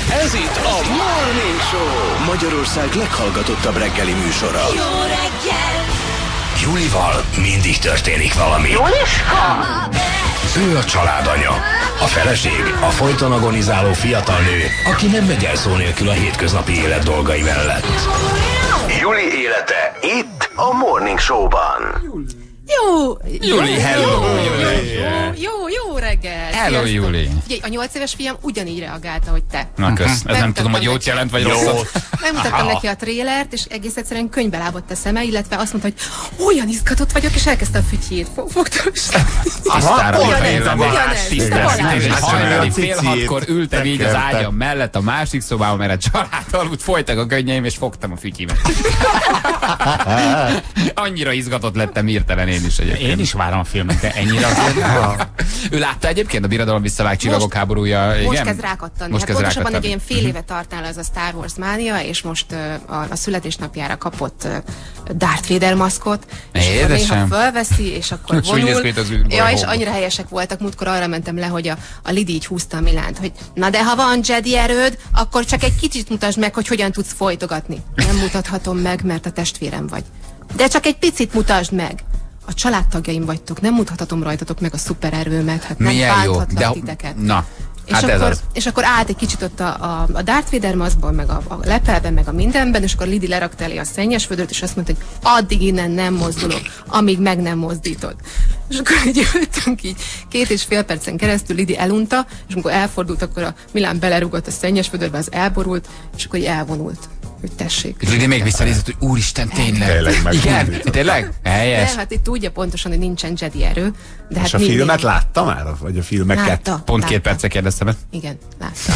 Ez itt a Morning Show, Magyarország leghallgatottabb reggeli műsora. Jó reggel! Julival mindig történik valami. Juliska! Ő a családanya, a feleség, a folyton agonizáló fiatal nő, aki nem megy el szó nélkül a hétköznapi élet dolgai mellett. Juli élete itt a Morning Show-ban. Juli, hello! Jó reggel! Hello, Juli! Figyelj, a 8 éves fiam ugyanígy reagálta, hogy te. Na kösz, ez nem tudom, hogy jót jelent, vagy rosszat. Megmutattam neki a trélert, és egész egyszerűen könyvbe lábott a szeme, illetve azt mondta, hogy olyan izgatott vagyok, és elkezdte a fütyjét. Fogtam is. Aztán ugyanez. Fél hatkor ültem így az ágyam mellett a másik szobában, mert a család aludt, folytak a könnyeim, és fogtam a fütyimet. Annyira izgatott lettem hirtelen én is egyébként. Én is várom a filmet, de ennyire azért. Ő látta egyébként a Birodalom visszavág csillagok háborúja? Most kezd rákattani. Hát pontosabban egy ilyen fél éve tart nála ez a Star Wars mánia, és most a születésnapjára kapott Darth Vader maszkot, és akkor néha fölveszi, és akkor vonul. Ja, és annyira helyesek voltak, múltkor arra mentem le, hogy a Lidi így húzta a Milánt, hogy na de ha van Jedi erőd, akkor csak egy kicsit mutasd meg, hogy hogyan tudsz folytogatni. Nem mutathatom meg, mert a testvérem vagy. De csak egy picit mutasd meg. A családtagjaim vagytok, nem mutathatom rajtatok meg a szupererőmet, hát nem bánthatlak titeket. Na, hát és akkor állt egy kicsit ott a Darth Vader maszkban, meg a lepelben, meg a mindenben, és akkor Lidi lerakta elé a szennyes vödröt, és azt mondta, hogy addig innen nem mozdulok, amíg meg nem mozdítod. És akkor így ültünk így 2,5 percen keresztül, Lidi elunta, és amikor elfordult, akkor a Milán belerúgott a szennyes vödörbe, az elborult, és akkor így elvonult. Hogy tessék. És Lidi még visszanézett, hogy úristen, tényleg. Igen, tényleg? Helyes. De hát itt tudja pontosan, hogy nincsen Jedi erő. De és hát a filmet látta már? Vagy a filmeket? Látta. Pont 2 perce kérdeztem ezt. Igen, látta.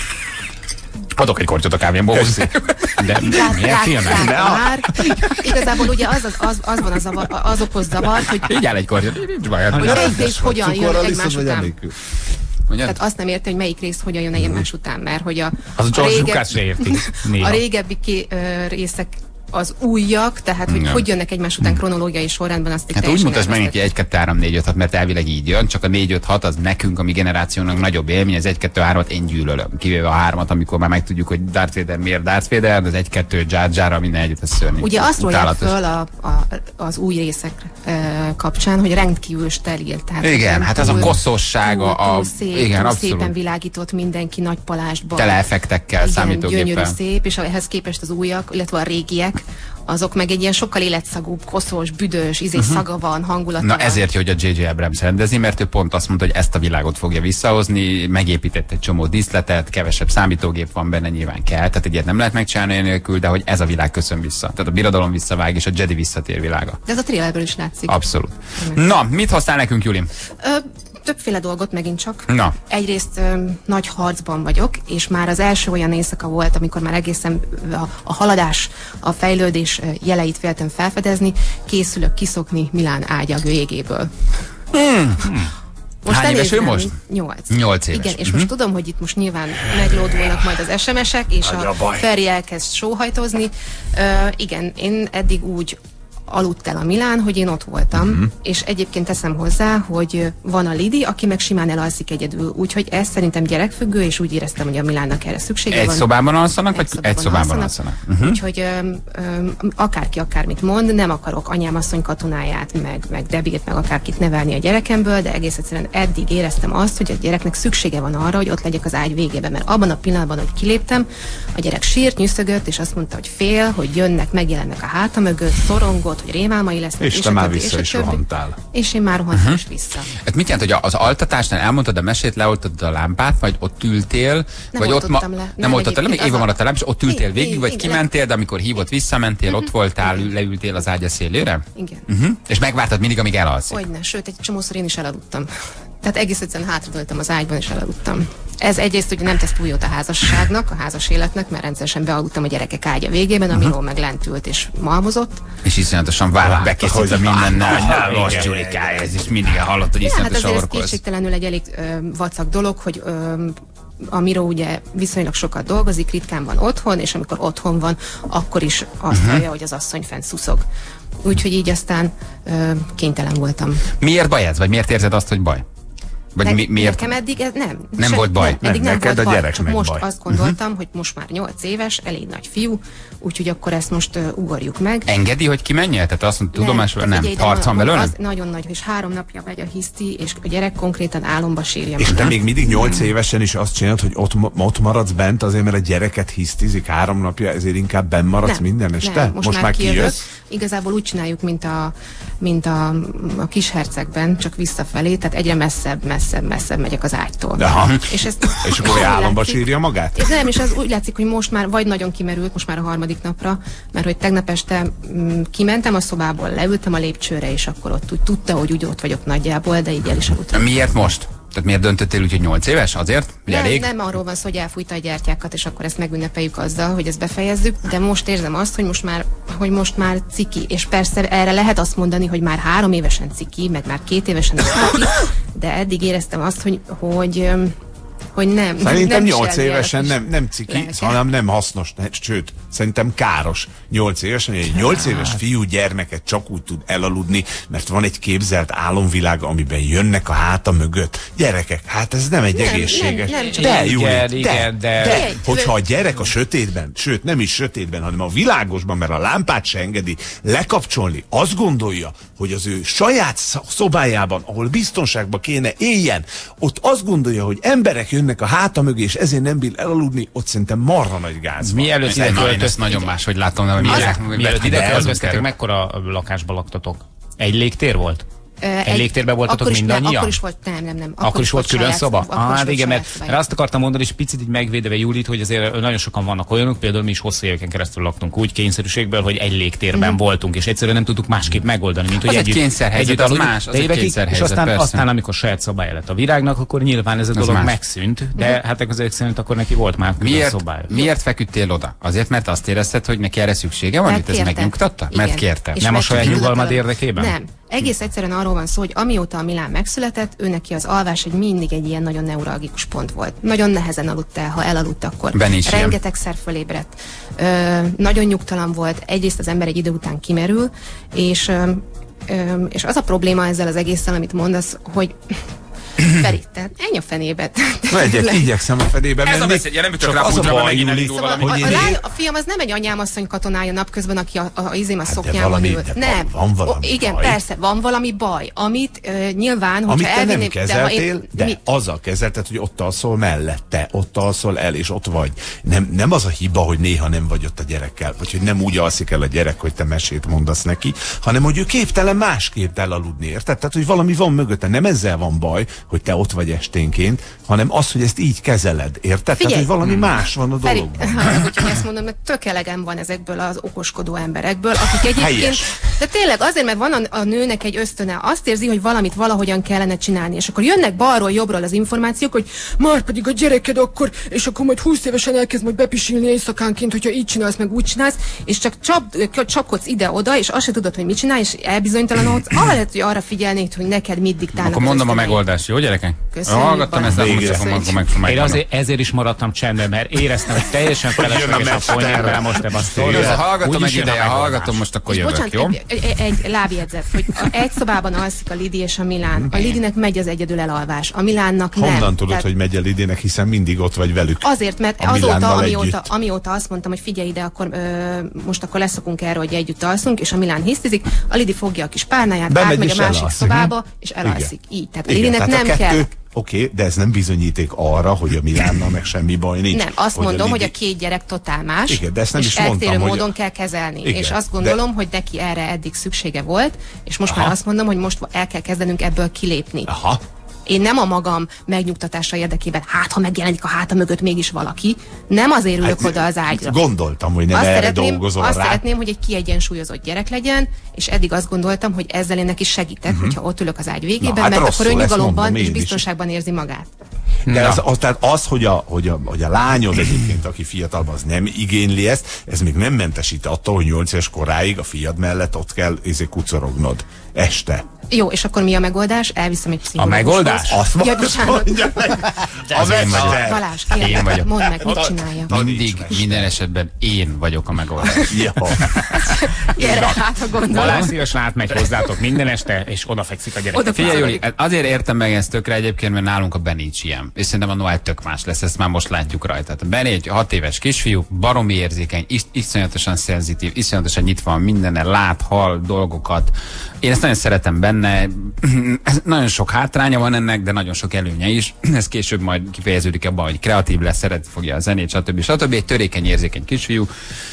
Adok egy kortyot a kávémból. De milyen filmet? Már. Igazából ugye az van az okoz zavart, hogy így áll egy kortyot. Nincs baj. hogy melyik rész hogyan jön egymás után. Ugyan? Tehát azt nem érti, hogy melyik rész hogyan jön egymás után, mert hogy a Lucas se érti. A régebbi részek az újjak, tehát hogy jönnek egymás után kronológiai sorrendben, azt hát úgy mutasd meg neki 1, 2, 3, 4, 5, 6, mert elvileg így jön, csak a 4, 5, 6 az nekünk, a mi generációnak nagyobb élmény, az 1, 2, 3-at én gyűlölöm. Kivéve a 3-at, amikor már megtudjuk, hogy Darth Vader miért Darth Vader, az 1, 2, Jar Jar, minden együtt, ez szörnyű. Ugye azt rólják föl az új részek kapcsán, hogy rendkívül steril. Tehát igen, hát ez a koszossága, igen, szépen világított mindenki nagy palástban. Tele effektekkel, számítógéppel. Gyönyörű szép, és ehhez képest az újak, illetve a régiek, azok meg egy ilyen sokkal életszagúbb, koszos, büdös, szaga van, hangulata. Na ezért jó, hogy a J.J. Abrams rendezi, mert ő pont azt mondta, hogy ezt a világot fogja visszahozni, megépített egy csomó díszletet, kevesebb számítógép van benne, nyilván kell, tehát egyet nem lehet megcsinálni nélkül, de hogy ez a világ köszön vissza. Tehát a Birodalom visszavág, és a Jedi visszatér világa. De ez a trailerből is látszik. Abszolút. Na, mit hoztál nekünk, Juli? Többféle dolgot megint csak. Na. Egyrészt nagy harcban vagyok, és már az első olyan éjszaka volt, amikor már egészen a haladás, a fejlődés jeleit féltem felfedezni, készülök kiszokni Milán ágyag végéből. Hány éves ő most? 8. 8 éves. Igen, és most tudom, hogy itt most nyilván meglódulnak majd az SMS-ek, és a Feri elkezd sóhajtozni. Igen, én eddig úgy aludt el a Milán, hogy én ott voltam, és egyébként teszem hozzá, hogy van a Lidi, aki meg simán elalszik egyedül, úgyhogy ez szerintem gyerekfüggő, és úgy éreztem, hogy a Milánnak erre szüksége van. Egy szobában alszanak, vagy egy szobában alszanak? Úgyhogy akárki akármit mond, nem akarok anyám asszony katonáját, meg Debit, meg akárkit nevelni a gyerekemből, de egész egyszerűen eddig éreztem azt, hogy a gyereknek szüksége van arra, hogy ott legyek az ágy végében, mert abban a pillanatban, hogy kiléptem, a gyerek sírt, nyüszögött, és azt mondta, hogy fél, hogy jönnek, megjelennek a háta mögött, szorongott, hogy rémálmai lesznek. És te már vissza is rohantál. És én már rohantam is vissza. Hát mit jelent, hogy az altatásnál elmondtad a mesét, leoltottad a lámpát, vagy ott ültél, nem vagy ott nem oltottad le, még éve maradt a lámpa, és ott ültél végig, vagy kimentél, de amikor hívott, visszamentél, ott voltál, leültél az ágya szélére? Igen. És megvártad mindig, amíg elalszik? Hogyne, sőt, egy csomószor én is elaludtam. Tehát egész egyszerűen hátradőltem az ágyban, és elaludtam. Ez egyrészt ugye nem tesz túl jót a házasságnak, a házas életnek, mert rendszeresen bealudtam a gyerekek ágya végében, amiről meg lent ült és malmozott. És iszonyatosan vállalt bekészítve mindennel. Most Julikája, ez is mindig hallott, hogy iszonyatosan hát orkolsz. Ez kétségtelenül egy elég vacak dolog, hogy a Miro ugye viszonylag sokat dolgozik, ritkán van otthon, és amikor otthon van, akkor is azt hallja, hogy az asszony fent szuszog. Úgyhogy így aztán kénytelen voltam. Miért baj ez? Vagy miért érzed azt, hogy baj? Vagy miért? Nekem eddig ez Nem volt baj. Eddig nem neked volt a baj. gyerek Csak meg most baj. azt gondoltam, hogy most már 8 éves, elég nagy fiú, úgyhogy akkor ezt most ugorjuk meg. Engedi, hogy kimenjél? Tehát azt mondta, tudomásról nem. Figyelj, de Harc van belőle? az nagyon nagy, és 3 napja megy a hiszti, és a gyerek konkrétan álomba sírja. És te még mindig 8 évesen is azt csinálod, hogy ott maradsz bent azért, mert a gyereket hisztizik 3 napja, ezért inkább benn maradsz minden este? Nem, most már kijössz? Igazából úgy csináljuk, mint a kis hercegben, csak visszafelé, tehát egyre messzebb megyek az ágytól. És akkor álomba sírja magát? És nem, és az úgy látszik, hogy most már vagy nagyon kimerült, most már a 3. napra, mert hogy tegnap este kimentem a szobából, leültem a lépcsőre, és akkor ott úgy tudta, hogy úgy ott vagyok nagyjából, de így el is aludtam. Miért most? Tehát miért döntöttél úgy, hogy 8 éves? Azért? Nem arról van szó, hogy elfújta a gyertyákat, és akkor ezt megünnepeljük azzal, hogy ezt befejezzük, de most érzem azt, hogy most már ciki, és persze erre lehet azt mondani, hogy már 3 évesen ciki, meg már 2 évesen ciki, de eddig éreztem azt, hogy nem. Szerintem 8 évesen nem ciki, hanem nem hasznos, sőt, szerintem káros 8 évesen, egy 8 éves fiú gyermeket csak úgy tud elaludni, mert van egy képzelt álomvilág, amiben jönnek a háta mögött. Gyerekek, hát ez nem egy egészséges. De, Júli, de, hogyha a gyerek a sötétben, sőt nem is sötétben, hanem a világosban, mert a lámpát se engedi lekapcsolni, azt gondolja, hogy az ő saját szobájában, ahol biztonságban kéne éljen, ott azt gondolja, hogy emberek jönnek a háta mögé, és ezért nem bír elaludni, ott szerintem marha nagy gáz van. Mielőtt ide költöztetek, nagyon máshogy látom, mielőtt ide költöztetek, mekkora lakásba laktatok? Egy légtér volt? Egy légtérben voltatok mindannyian? Akkor is volt, nem. Akkor is volt külön szoba? Hát igen, mert azt akartam mondani, és picit így megvédeve Júlit, hogy azért nagyon sokan vannak olyanok, például mi is hosszú éveken keresztül laktunk úgy kényszerűségből, hogy egy légtérben voltunk, és egyszerűen nem tudtuk másképp megoldani, mint hogy egy kényszerhelyzet, az más, az egy kényszerhelyzet, és aztán amikor saját szobája lett a Virágnak, akkor nyilván ez a dolog megszűnt, de hát ezek szerint akkor neki volt már külön szobája. Miért feküdtél oda? Azért, mert azt érezted, hogy neki erre szüksége van, itt ez megnyugtatta? Mert kérte. Nem a saját nyugalmad érdekében? Nem. Egész egyszerűen arról van szó, hogy amióta a Milán megszületett, ő neki az alvás mindig egy ilyen nagyon neuralgikus pont volt. Nagyon nehezen aludt el, ha elaludt, akkor rengetegszer fölébredt. Nagyon nyugtalan volt, egyrészt az ember egy idő után kimerül, és az a probléma ezzel az egésszel, amit mondasz, hogy Feri, tehát ennyi a fenébe. Igyekszem a fenébe menni. Ez a beszéd, nem csak az a baj, Júli. A fiam az nem egy anyámasszony katonája napközben, aki a szoknyában ül. Nem. Van valami igen, baj. Persze, van valami baj, amit nyilván, hogyha amit te nem kezeltél, de azzal kezelted, hogy ott alszol mellette, ott alszol el, és ott vagy. Nem az a hiba, hogy néha nem vagy ott a gyerekkel, vagy hogy nem úgy alszik el a gyerek, hogy te mesét mondasz neki, hanem hogy ő képtelen másképp elaludni, érted? Tehát, hogy valami van mögötte, nem ezzel van baj, hogy te ott vagy esténként, hanem az, hogy ezt így kezeled, érted? Tehát, hogy valami más van a dologban. Úgyhogy ezt mondom, mert tök elegem van ezekből az okoskodó emberekből, akik egyébként, de tényleg azért, mert van a nőnek egy ösztöne, azt érzi, hogy valamit valahogyan kellene csinálni, és akkor jönnek balról, jobbról az információk, hogy már pedig a gyereked akkor, és akkor majd 20 évesen elkezd majd bepisilni éjszakánként, hogyha így csinálsz, meg úgy csinálsz, és csak csapkodsz ide-oda, és azt se tudod, hogy mit csinálj, és elbizonytalanodsz, ahelyett, hogy arra figyelnéd, hogy neked mit diktálnak. Akkor mondom a megoldást, jó gyerekek? Köszönjük. Hallgattam ezt, én ezért is maradtam csendben, mert éreztem, hogy teljesen felesleges a folyni rá most ebben a sztoriba. Hallgatom egy ideje, hallgatom, most akkor jövök, jó? Egy lábjegyzet, hogy egy szobában alszik a Lidi és a Milán. A Lidinek megy az egyedül elalvás, a Milánnak nem. Honnan tudod, hogy megy a Lidinek, hiszen mindig ott vagy velük? Azért, mert amióta azt mondtam, hogy figyelj ide, akkor most akkor leszokunk erről, hogy együtt alszunk, és a Milán hisztizik, a Lidi fogja a kis párnáját, átmegy a másik szobába, és elalszik. Így. Tehát a Lidinek nem kell. Oké, de ez nem bizonyíték arra, hogy a Milánnal meg semmi baj nincs. Nem, azt mondom, hogy a két gyerek totál más, igen, de ezt nem és is mondtam, eltérő módon kell kezelni. Igen, és azt gondolom, hogy neki erre eddig szüksége volt, és most már azt mondom, hogy most el kell kezdenünk ebből kilépni. Én nem a magam megnyugtatása érdekében, ha megjelenik a háta mögött mégis valaki, nem azért ülök oda az ágyra. Gondoltam, hogy nem erre dolgozol rá. Azt szeretném, hogy egy kiegyensúlyozott gyerek legyen, és eddig azt gondoltam, hogy ezzel én neki segítek, hogyha ott ülök az ágy végében, mert akkor ő nyugalomban és biztonságban érzi magát. De az, hogy a lányod egyébként, aki fiatalban, az nem igényli ezt, ez még nem mentesít attól, hogy 8 éves koráig a fiad mellett ott kell kucorognod. Este. Jó, és akkor mi a megoldás? Elviszem egy pszichológushoz. A megoldás? Azt mondja meg. Balázs, kérlek, vagyok. mondd meg, mit csinálja. Mindig, minden esetben én vagyok a megoldás. Gyere, hát ha gondolom. Balázs szívesen átmegy hozzátok minden este, és odafekszik a gyerek. Figyelj, Juli, azért értem meg ezt tökre egyébként, mert nálunk a Benícs ilyen. És szerintem a Noel tök más lesz, ezt már most látjuk rajta. A Benny egy 6 éves kisfiú, baromi érzékeny, iszonyatosan szenzitív, iszonyatosan nyitva van mindennel, lát, hall dolgokat. Én ezt nagyon szeretem benne. Nagyon sok hátránya van ennek, de nagyon sok előnye is. Ez később majd kifejeződik abban, hogy kreatív lesz, szeretni fogja a zenét, stb. Egy törékeny, érzékeny kisfiú.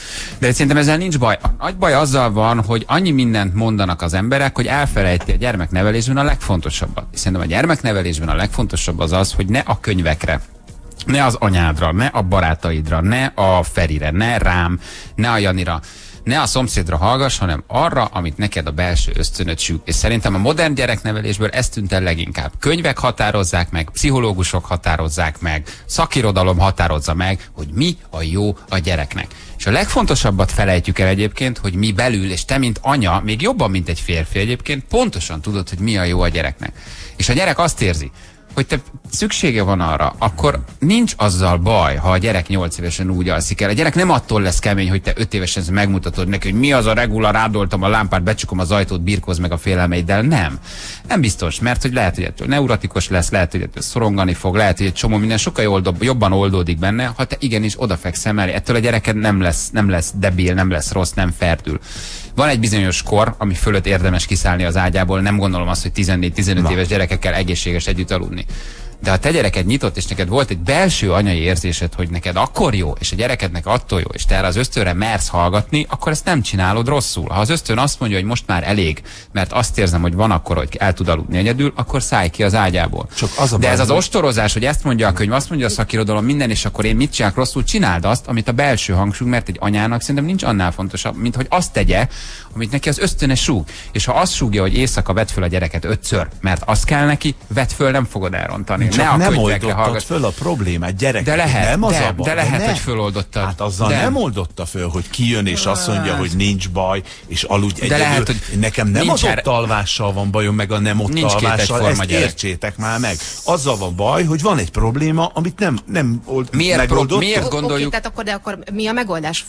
De szerintem ezzel nincs baj. A nagy baj azzal van, hogy annyi mindent mondanak az emberek, hogy elfelejti a gyermeknevelésben a legfontosabbat. Szerintem a gyermeknevelésben a legfontosabb az, hogy ne a könyvekre, ne az anyádra, ne a barátaidra, ne a Ferire, ne rám, ne a Janira, ne a szomszédra hallgass, hanem arra, amit neked a belső ösztönöd süt. És szerintem a modern gyereknevelésből ez tűnt el leginkább. Könyvek határozzák meg, pszichológusok határozzák meg, szakirodalom határozza meg, hogy mi a jó a gyereknek. És a legfontosabbat felejtjük el egyébként, hogy mi belül, és te, mint anya, még jobban, mint egy férfi egyébként, pontosan tudod, hogy mi a jó a gyereknek. És a gyerek azt érzi, hogy te szüksége van arra, akkor nincs azzal baj, ha a gyerek 8 évesen úgy alszik el. A gyerek nem attól lesz kemény, hogy te 5 évesen megmutatod neki, hogy mi az a regula, rádoltam a lámpát, becsukom az ajtót, birkóz meg a félelmeiddel. Nem. Nem biztos, mert hogy lehet, hogy ettől neurotikus lesz, lehet, hogy ettől szorongani fog, lehet, hogy egy csomó minden sokkal jobban oldódik benne, ha te igenis odafekszem mellé. Ettől a gyereked nem lesz debil, nem lesz rossz, nem ferdül. Van egy bizonyos kor, ami fölött érdemes kiszállni az ágyából, nem gondolom azt, hogy 14-15 éves gyerekekkel egészséges együtt aludni. De ha te gyereked nyitott, és neked volt egy belső anyai érzésed, hogy neked akkor jó, és a gyerekednek attól jó, és te erre az ösztönre mersz hallgatni, akkor ezt nem csinálod rosszul. Ha az ösztön azt mondja, hogy most már elég, mert azt érzem, hogy van akkor, hogy el tud aludni egyedül, akkor szállj ki az ágyából. De ez az ostorozás, hogy ezt mondja a könyv, azt mondja a szakirodalom, minden, és akkor én mit csinálok rosszul, csináld azt, amit a belső hangsúly, mert egy anyának szerintem nincs annál fontosabb, mint hogy azt tegye, amit neki az ösztöne súg. És ha azt súgja, hogy éjszaka vedd föl a gyereket 5-ször, mert azt kell neki, vedd föl, nem fogod elrontani. Csak nem oldottad föl a problémát, gyerek. De lehet, nem az a baj, de lehet, hogy föloldottad. Hát azzal nem oldotta föl, hogy kijön és azt mondja, hogy nincs baj, és aludj egyedül. Lehet, hogy nekem nem az ott alvással van bajom, meg a nem ott alvással, ezt értsétek már meg. Azzal van baj, hogy van egy probléma, amit nem megoldott. Miért gondoljuk? De akkor mi a megoldás?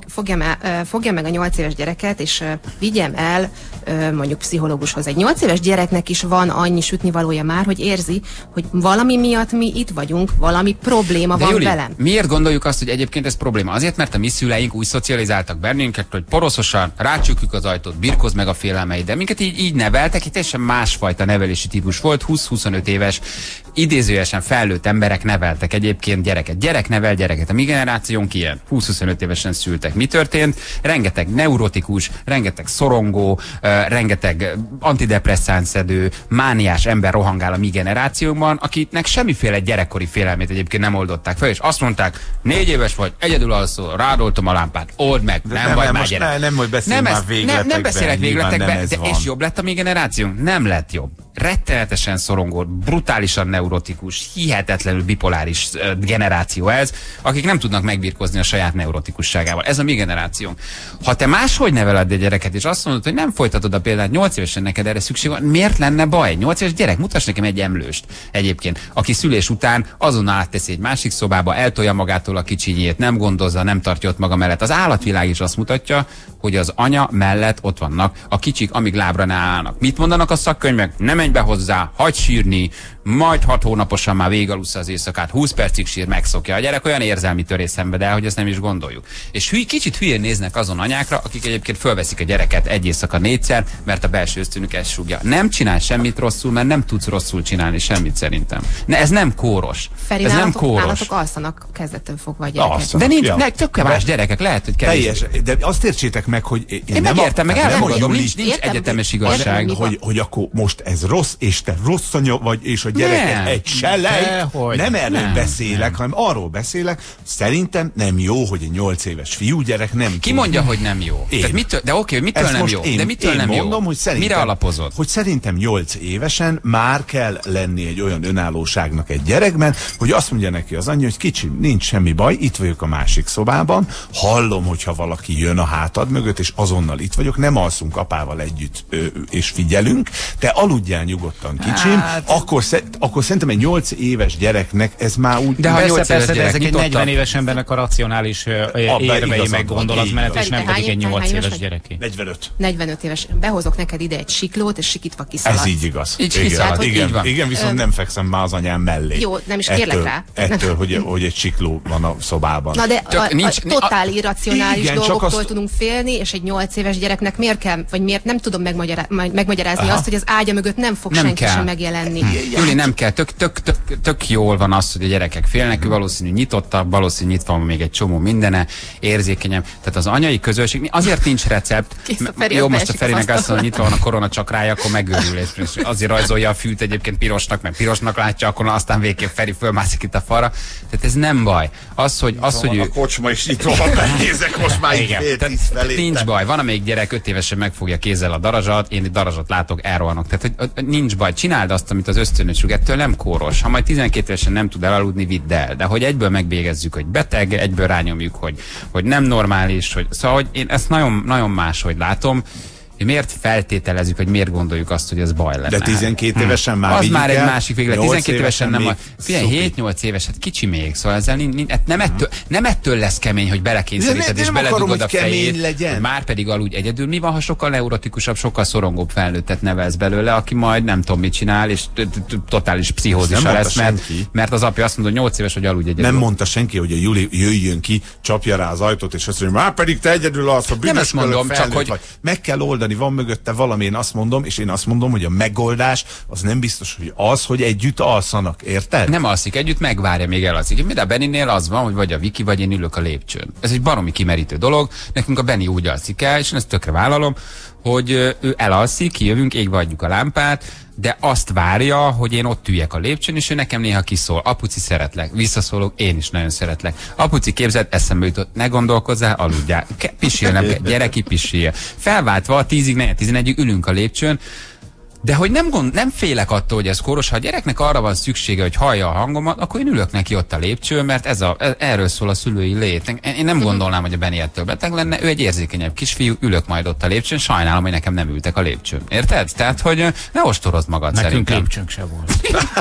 Fogja meg a 8 éves gyereket, és vigyem el mondjuk pszichológushoz. Egy 8 éves gyereknek is van annyi sütnivalója már, hogy érzi, hogy valami miatt mi itt vagyunk, valami probléma van Juli, velem. Miért gondoljuk azt, hogy egyébként ez probléma? Azért, mert a mi szüleink úgy szocializáltak bennünket, hogy poroszosan rácsukjuk az ajtót, birkozd meg a félelmeid, de minket így neveltek, itt teljesen másfajta nevelési típus volt, 20-25 éves, idézőjesen felnőtt emberek neveltek egyébként gyereket. Gyerek nevel gyereket. A mi generációnk ilyen, 20-25 évesen szültek. Mi történt? Rengeteg neurotikus, rengeteg szorongó, rengeteg antidepresszánszedő, mániás ember rohangál a mi generációnkban, akiknek semmiféle gyerekkori félelmét egyébként nem oldották fel, és azt mondták, 4 éves vagy, egyedül alszol, rádoltam a lámpát, old meg, nem vagy már gyerek. Nem, hogy beszélj már végletekben. Nem beszélek végletekben, de és jobb lett a mi generációnk? Nem lett jobb. Rettenetesen szorongó, brutálisan neurotikus, hihetetlenül bipoláris generáció ez, akik nem tudnak megbirkózni a saját neurotikusságával. Ez a mi generációnk. Ha te máshogy neveled a gyereket, és azt mondod, hogy nem folytatod a példát, 8 évesen neked erre szükség van, miért lenne baj? 8 éves gyerek, mutass nekem egy emlőst egyébként, aki szülés után azonnal átteszi egy másik szobába, eltolja magától a kicsinyét, nem gondozza, nem tartja ott maga mellett. Az állatvilág is azt mutatja, hogy az anya mellett ott vannak a kicsik, amíg lábra ne állnak. Mit mondanak a szakkönyvek? Nem menj be hozzá, hagyd sírni, majd 6 hónaposan már végalussza az éjszakát, 20 percig sír, megszokja. A gyerek olyan érzelmi törés szenved el, hogy ezt nem is gondoljuk. És kicsit hülyén néznek azon anyákra, akik egyébként fölveszik a gyereket egy éjszaka 4-szer, mert a belső ösztönük ezt súgja. Nem csinál semmit rosszul, mert nem tudsz rosszul csinálni semmit szerintem. Ez nem kóros. Feri, ez nem kóros. Állatok alszanak kezdettől fogva a gyerekek. De nincs, tök más gyerekek, lehet, hogy kevés. De azt értsétek meg, hogy én megértem, meg elfogadom, nincs egyetemes igazság. Hogy akkor most ez rossz, és te rossz anya vagy, és a gyerek egy selej. Nem erről beszélek, hanem arról beszélek. Szerintem nem jó, hogy egy 8 éves fiúgyerek nem. Ki mondja, hogy nem jó? De oké, mitől nem jó? De mitől nem jó? Mondom, hogy szerintem, mire alapozod? Hogy szerintem 8 évesen már kell lenni egy olyan önállóságnak egy gyerekben, hogy azt mondja neki az anyja, hogy kicsi, nincs semmi baj, itt vagyok a másik szobában, hallom, hogyha valaki jön a hátad mögött, mögött, és azonnal itt vagyok, nem alszunk apával együtt, és figyelünk, te aludjál nyugodtan, kicsim, hát, akkor szerintem egy 8 éves gyereknek ez már úgy... De ha 8 éves gyerek, ezek egy 40 éves embernek a racionális érvei, meg gondolatmenet, és nem pedig egy 8 éves gyereké. 45 éves. Behozok neked ide egy siklót, és sikítva kiszaladsz. Ez így igaz. Igen, viszont nem fekszem már az anyám mellé. Jó, nem is kérlek rá. Ettől, hogy egy sikló van a szobában. Na de a totál irracionális dolgoktól tudunk félni, és egy 8 éves gyereknek miért kell, vagy miért nem tudom megmagyarázni azt, hogy az ágya mögött nem fog senki sem megjelenni. Júli, nem kell. Tök jól van az, hogy a gyerekek félnek, valószínű nyitottabb, valószínű nyitva van még egy csomó mindene, érzékenyebb. Tehát az anyai közösség, azért nincs recept. Jó, most a Ferinek azt mondja, hogy nyitva van a korona csakrája, akkor megőrül, és azért rajzolja a fűt egyébként pirosnak, meg pirosnak látja, akkor aztán végképp Feri fölmászik itt a falra. Tehát ez nem baj. Az, hogy ő... A kocsma is nyitva van, benézek most már így nincs baj. Van, amelyik gyerek 5 évesen megfogja kézzel a darazsat, én egy darazsat látok, elrohanok. Tehát hogy nincs baj. Csináld azt, amit az ösztönös, ettől nem kóros. Ha majd 12 évesen nem tud elaludni, vidd el. De hogy egyből megvégezzük, hogy beteg, egyből rányomjuk, hogy nem normális, hogy... Szóval, hogy én ezt nagyon, nagyon máshogy látom. Miért feltételezzük, vagy miért gondoljuk azt, hogy ez baj lenne? De 12 évesen már az már egy másik véglet. 12 évesen nem. Figyelj, 7-8 éves, hát kicsi még, szóval ezzel nem ettől lesz kemény, hogy belekényszeríted és beledugod a fejét. Már pedig aludj egyedül. Mi van, ha sokkal neurotikusabb, sokkal szorongóbb felnőttet nevelsz belőle, aki majd nem tudom mit csinál, és totális pszichózisa lesz, mert az apja azt mondja, hogy 8 éves, hogy aludj egyedül. Nem mondta senki, hogy a Juli jöjjön ki, csapja rá az ajtót, és azt mondja, már pedig te egyedül alsz, a büdös mondom, csak hogy meg kell oldani. Van mögötte valami, én azt mondom, és én azt mondom, hogy a megoldás az nem biztos, hogy az, hogy együtt alszanak, érted? Nem alszik együtt, megvárja, még elalszik. Mind a Benninél az van, hogy vagy a Viki, vagy én ülök a lépcsőn. Ez egy baromi kimerítő dolog, nekünk a Benni úgy alszik el, és én ezt tökre vállalom, hogy ő elalszik, kijövünk, égve adjuk a lámpát, de azt várja, hogy én ott üljek a lépcsőn, és ő nekem néha kiszól. Apuci, szeretlek. Visszaszólok, én is nagyon szeretlek. Apuci, képzeld, eszembe jutott, ne gondolkozzál, aludjál. Pisil, nem kell, gyereki, pisil. Felváltva 10-ig, 11-ig ülünk a lépcsőn, de hogy nem félek attól, hogy ez kóros, ha a gyereknek arra van szüksége, hogy hallja a hangomat, akkor én ülök neki ott a lépcsőn, mert erről szól a szülői lét. Én nem gondolnám, hogy a Benni ettől beteg lenne, ő egy érzékenyebb kisfiú, ülök majd ott a lépcsőn, sajnálom, hogy nekem nem ültek a lépcsőn. Érted? Tehát, hogy ne ostorozd magad nekünk szerintem. Lépcsőnk se volt.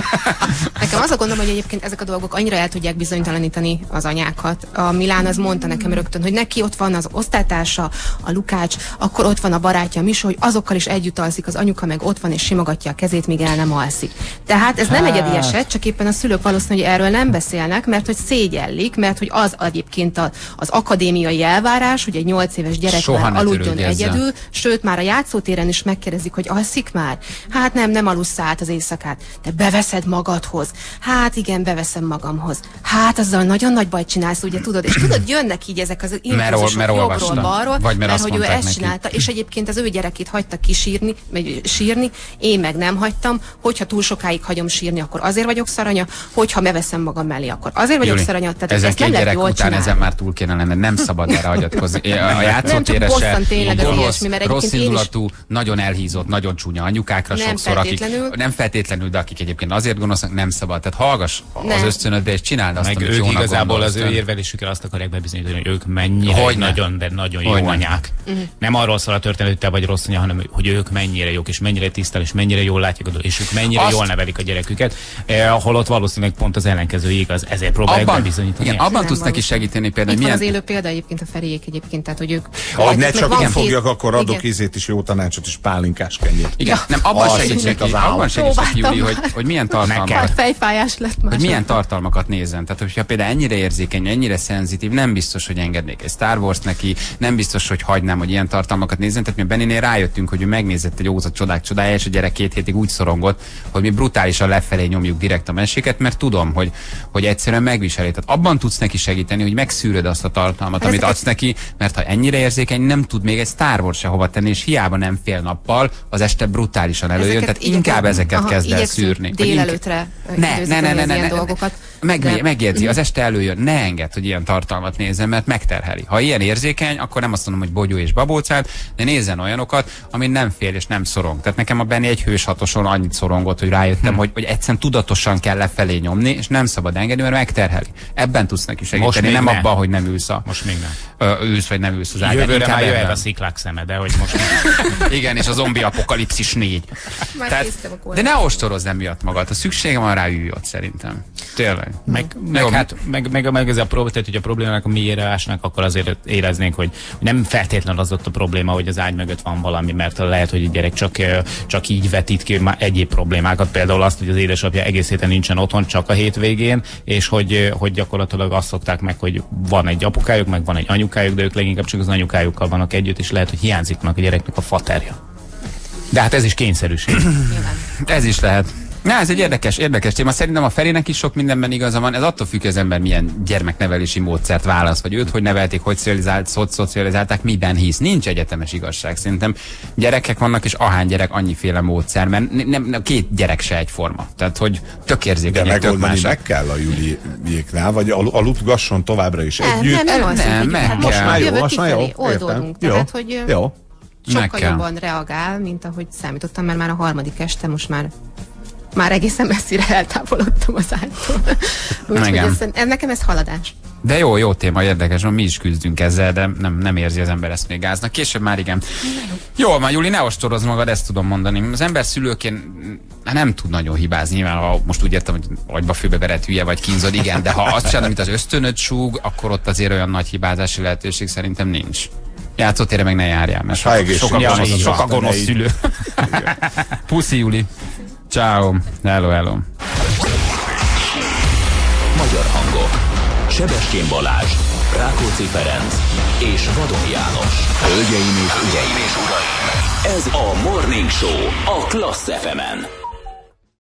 Nekem az a gondom, hogy egyébként ezek a dolgok annyira el tudják bizonytalanítani az anyákat. A Milán az mondta nekem rögtön, hogy neki ott van az osztálytársa, a Lukács, akkor ott van a barátja, a Misó, hogy azokkal is együtt alszik, az anyuka meg ott van és simogatja a kezét, míg el nem alszik. Tehát ez nem egyedi eset, csak éppen a szülők valószínűleg erről nem beszélnek, mert hogy szégyellik, mert hogy az egyébként az akadémiai elvárás, hogy egy 8 éves gyerek már aludjon egyedül, sőt már a játszótéren is megkérdezik, hogy alszik már. Hát nem alusz át az éjszakát, de beveszed magadhoz. Hát igen, beveszem magamhoz. Hát azzal nagyon nagy bajt csinálsz, ugye tudod, és tudod, jönnek így ezek az impulzusok jobbról, balról, mert hogy ő ezt csinálta, és egyébként az ő gyerekét hagyta kisírni, vagy sírni, én meg nem hagytam, hogyha túl sokáig hagyom sírni, akkor azért vagyok szaranya, hogyha beveszem magam mellé, akkor azért vagyok szaranya. Tehát ezen ezt nem gyerek jól után csinálni. ezen már túl kéne lenne, nem szabad erre hagyatkozni. A játszótére se, rossz indulatú, nagyon elhízott, nagyon csúnya anyukákra nem sokszor, nem feltétlenül, de akik egyébként azért gonoszak, nem szabad. Tehát hallgass az ösztönödbe, és csináld azt, amit jónak gondolsz. Igazából az ő érvelésükkel azt akarják bebizonyítani, hogy ők mennyire nagyon jó anyák. Nem arról szól a történet, hogy te vagy rossz anya, hanem hogy ők mennyire jók, és mennyire tisztel, és mennyire jól látják, és ők mennyire jól nevelik a gyereküket, holott valószínűleg pont az ellenkező igaz, ezért próbálják bebizonyítani. Igen, abban tudsz neki segíteni például. Itt van az élő példa egyébként a Feriék egyébként, tehát hogy ők... Ha ne csak én fogjak, akkor adok ízét is, jó tanácsot is, pálinkás kenyét. Igen, nem, abban segítsek Júli, hogy milyen tartalmakat... Fejfájás lett már. Hogy milyen tartalmakat nézzen. Tehát, hogyha például ennyire érzékeny, ennyire szenzitív, nem biztos, hogy engednék egy Star Wars neki, nem biztos, hogy hagynám, hogy ilyen tartalmakat nézzen. Tehát mi Benninél rájöttünk, hogy ő megnézett egy Óza csodák csodája, és a gyerek 2 hétig úgy szorongott, hogy mi brutálisan lefelé nyomjuk direkt a meséket, mert tudom, hogy egyszerűen megviseli. Tehát abban tudsz neki segíteni, hogy megszűröd azt a tartalmat, amit adsz neki, mert ha ennyire érzékeny, nem tud még egy Star Wars se hova tenni, és hiába nem fél nappal, az este brutálisan előjön, tehát inkább ezeket kezd el szűrni. Délelőtre ne dolgokat. Megjegyzi, az este előjön, ne engedd, hogy ilyen tartalmat nézzen, mert megterheli. Ha ilyen érzékeny, akkor nem azt mondom, hogy bogyó és babócát, de nézzen olyanokat, amin nem fél és nem szorong. Tehát nekem a Benni egy hős hatoson annyit szorongott, hogy rájöttem, hogy egyszerűen tudatosan kell lefelé nyomni, és nem szabad engedni, mert megterheli. Ebben tudsz neki segíteni, nem abban, hogy nem ülsz Most még nem. ősz vagy nem ősz az ágán. Jövőre már jöhet a sziklák szeme, de hogy most... Igen, és a zombi apokalipszis 4. De ne ostorozz emiatt magad, ha szüksége van rá, ülj ott szerintem. Tényleg. Meg ez a probléma, tehát hogy a problémának a mélyére ásnak, akkor azért éreznénk, hogy nem feltétlenül az ott a probléma, hogy az ágy mögött van valami, mert lehet, hogy a gyerek csak így vetít ki egyéb problémákat, például azt, hogy az édesapja egész héten nincsen otthon, csak a hétvégén, és hogy gyakorlatilag azt szokták meg, hogy van egy apukájuk, meg van egy anyukájuk, de ők leginkább csak az anyukájukkal vannak együtt, és lehet, hogy hiányzik a gyereknek a faterja. De hát ez is kényszerűség. Ez is lehet. Na, ez egy érdekes téma. Szerintem a Ferinek is sok mindenben igaza van. Ez attól függ, hogy az ember milyen gyermeknevelési módszert választ, vagy őt hogy nevelték, hogy szocializálták, miben hisz. Nincs egyetemes igazság. Szerintem gyerekek vannak, és ahány gyerek, annyiféle módszer, mert nem, két gyerek se egyforma. Tehát, hogy tök érzékenyek, tök másak. Meg kell a Juliéknál, vagy aludgasson továbbra is együtt. Nem, most már jó, oldódunk. Tehát, hogy sokkal jobban reagál, mint ahogy számítottam, mert már a harmadik este most már egészen messzire eltávolodtam az ágytól. Nekem ez haladás. De jó téma, érdekes, mi is küzdünk ezzel, de nem érzi az ember ezt még gáznak. Később már igen. Jó, már Juli, ne ostorozz magad, ezt tudom mondani. Az ember szülőként nem tud nagyon hibázni. Nyilván, ha most úgy értem, hogy agyba főbe verett hülye vagy kínzod, igen, de ha azt csinálod, amit az ösztönöd súg, akkor ott azért olyan nagy hibázási lehetőség szerintem nincs. Játszótérre meg ne járjál, mert sok a gonosz szülő. Puszi, Juli. Ciao. Hello. Magyar hangok. Sebestyén Balázs, Rákóczi Ferenc és Vadon János. Hölgyeim és uraim, ez a Morning Show a Klassz FM-en.